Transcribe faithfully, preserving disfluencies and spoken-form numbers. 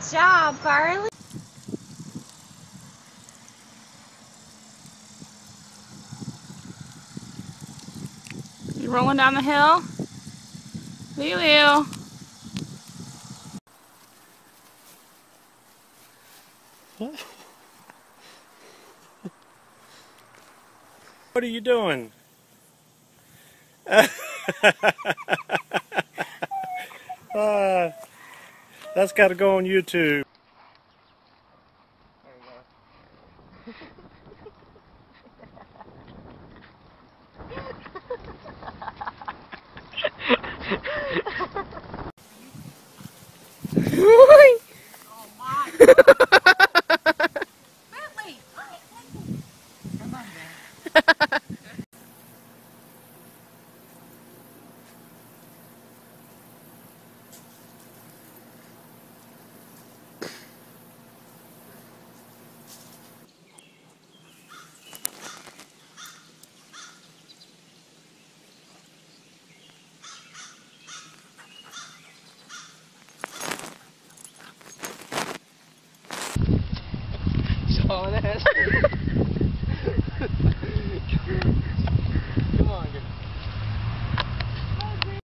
job, Barley. You rolling down the hill? Lulu. What are you doing? uh, that's got to go on YouTube. Oh my! Bentley! Come on, man. So